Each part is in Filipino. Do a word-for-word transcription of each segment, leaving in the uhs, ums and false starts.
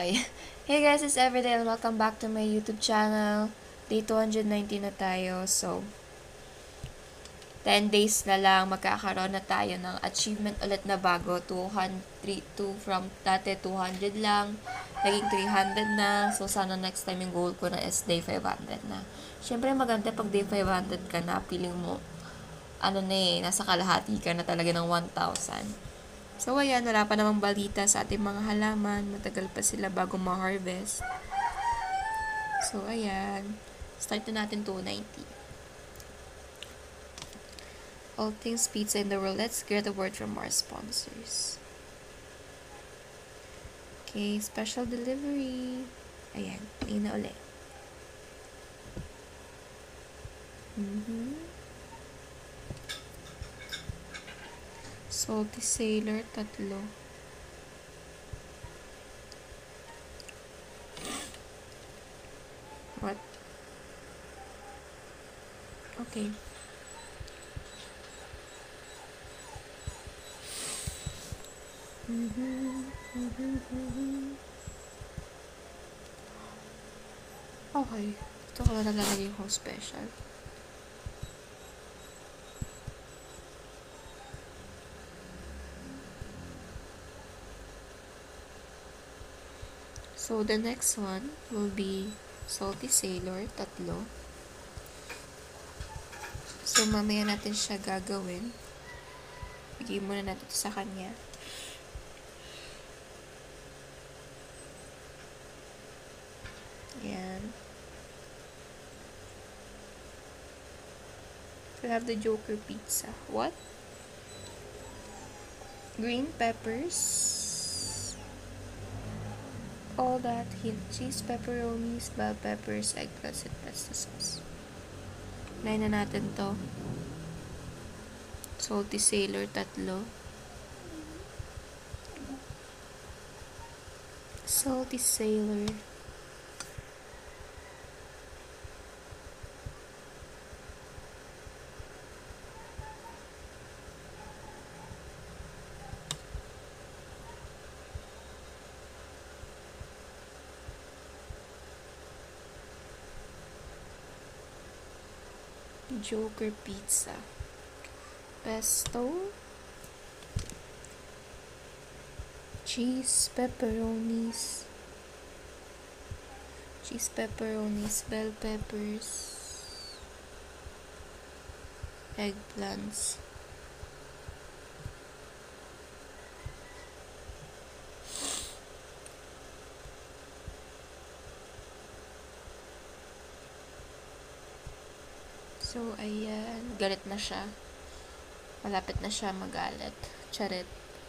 Okay. Hey guys, it's Everyday and welcome back to my YouTube channel. Day two hundred nineteen na tayo. So, ten days na lang magkakaroon na tayo ng achievement ulit na bago. two hundred, two from dati two hundred lang. Naging three hundred na. So, sana next time yung goal ko na is day five hundred na. Siyempre, maganda pag day five hundred ka na. Feeling mo, ano na eh, nasa kalahati ka na talaga ng one thousand. So, ayan, wala pa namang balita sa ating mga halaman. Matagal pa sila bago ma-harvest. So, ayan. Start na natin two ninety. All things pizza in the world. Let's get a word from our sponsors. Okay, special delivery. Ayan, ayun na ulit. Mm-hmm. Salty Sailor, tatlo. What? Okay. Mm-hmm. Mm-hmm. Mm-hmm. Okay. Ito ko na nalalagay ko special. So, the next one will be Salty Sailor, tatlo. So, mamaya natin siya gagawin. Bigay muna natin ito sa kanya. Ayan. We have the Joker pizza. What? Green peppers. All that hint. Cheese, pepperonis, bell peppers, eggplants, and pesto sauce. Nine na natin to. Salty Sailor, tatlo. Salty Sailor. Joker pizza. Pesto. Cheese, pepperonis. Cheese, pepperonis, bell peppers. Eggplants. So, ayan. Galit na siya. Malapit na siya magalit. Charit.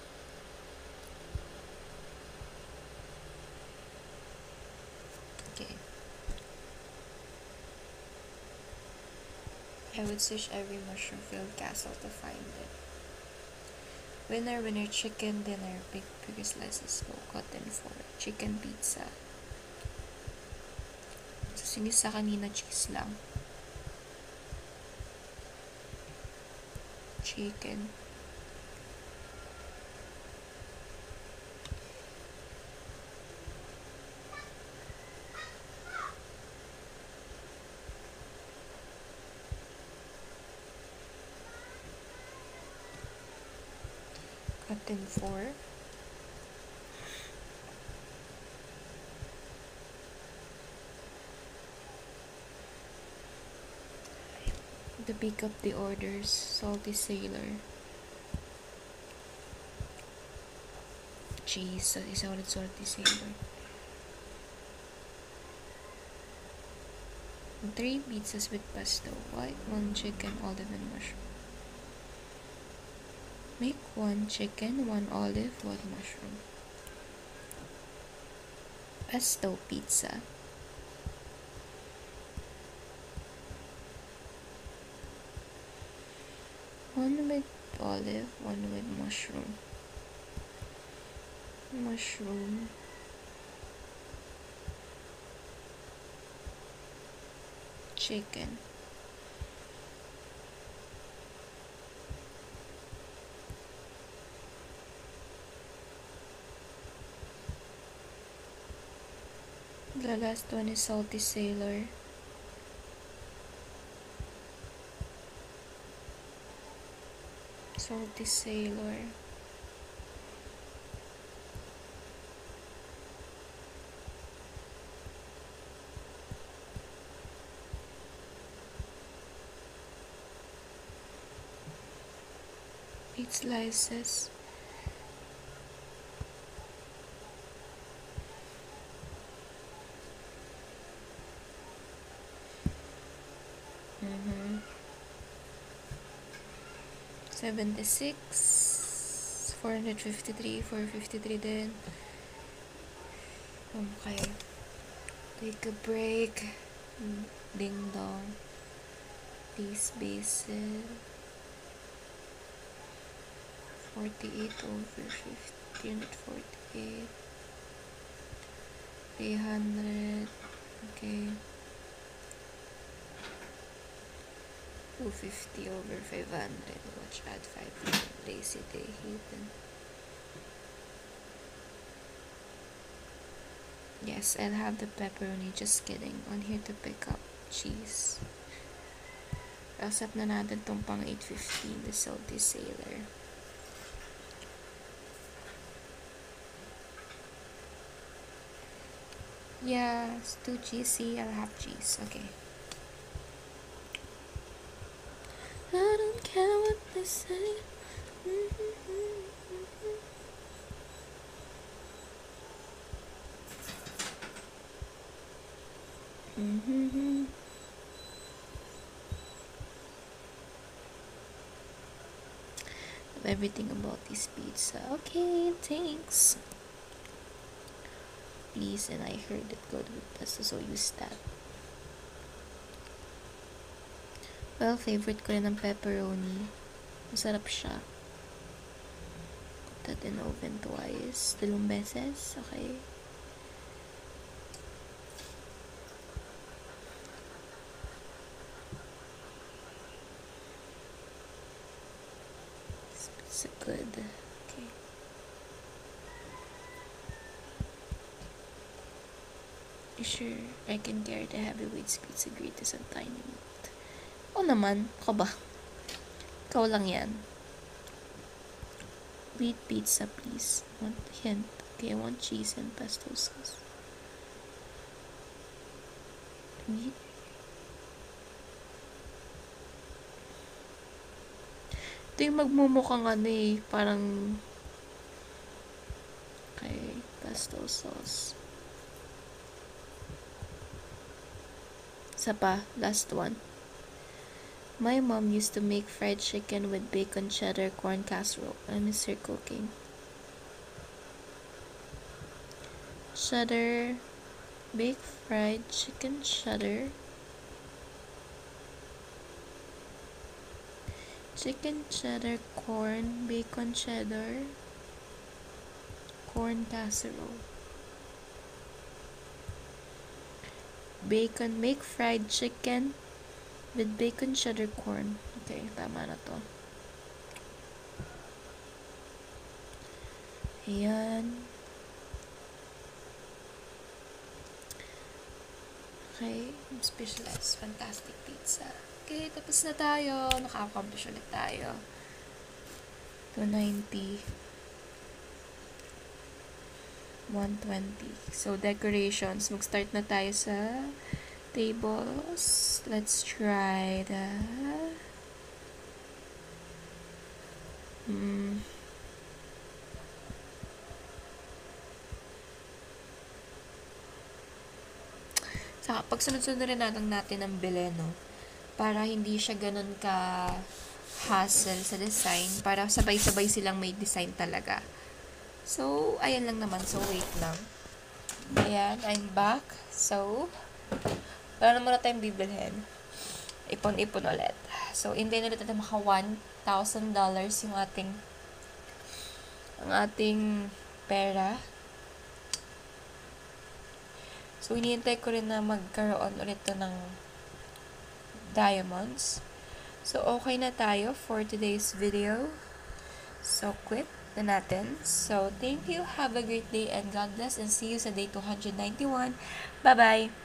Okay. I would search every mushroom-filled castle to find it. Winner, winner, chicken dinner. Big, bigger slices. Low cut in four. Chicken pizza. So, sinisa kanina cheese lang. Chicken. Cut in four. To pick up the orders. Salty Sailor. Cheese. Isa ulit Salty Sailor. Three pizzas with pesto. White, one chicken, olive, and mushroom. Make one chicken, one olive, one mushroom. Pesto pizza. One with olive, one with mushroom. Mushroom. Chicken. The last one is Salty Sailor. Salty Sailor. Eight slices. Mm-hmm. seventy-six. four fifty-three. four fifty-three din. Okay. Take a break. Ding dong. These bases. forty-eight over fifty. forty-eight. three hundred. Okay. two fifty over five hundred. Watch, add five hundred. Lazy day hidden. Yes, I'll have the pepperoni. Just kidding. On here to pick up cheese. Accept na natin tong pang eight fifteen, the Salty Sailor. Yeah, it's too cheesy. I'll have cheese. Okay. I don't care what they say. Mm-hmm. Everything about this pizza. Okay, thanks. Please, and I heard it good with pasta, so use that. Well, favorite ko rin ang pepperoni. Masarap siya. Put that in oven twice. Dalawang beses. Okay. It's good. Okay. You sure I can carry the heavyweight pizza greatest and tiny meat? O naman, ako ba? Ikaw lang yan. Wheat pizza, please. Want hint. Okay, I want cheese and pesto sauce. Wheat. Ito yung magmumukhang ano eh. Parang... Okay, pesto sauce. Isa pa, last one. My mom used to make fried chicken with bacon cheddar corn casserole. I miss her cooking. Cheddar, baked fried chicken cheddar, chicken cheddar corn, bacon cheddar, corn casserole. Bacon, make fried chicken with bacon cheddar corn. Okay, tama na to. Ayan. Okay, specialized fantastic pizza. Okay, tapos na tayo. Naka-accomplish ulit tayo. two ninety. one twenty. So, decorations. Mag-start na tayo sa tables. Let's try the hmm. Saka pag sunod-sunod rin natin natin ang bili, no? Para hindi siya ganun ka hassle sa design. Para sabay-sabay silang may design talaga. So, ayan lang naman. So, wait lang. Ayan, I'm back. So, wala na muna tayong bibilhin. Ipon-ipon ulit. So, hindi na ulit natin maka one thousand dollars yung ating ang ating pera. So, hinihintay ko rin na magkaroon ulit to ng diamonds. So, okay na tayo for today's video. So, quit na natin. So, thank you. Have a great day and God bless and see you sa day two hundred ninety-one. Bye-bye!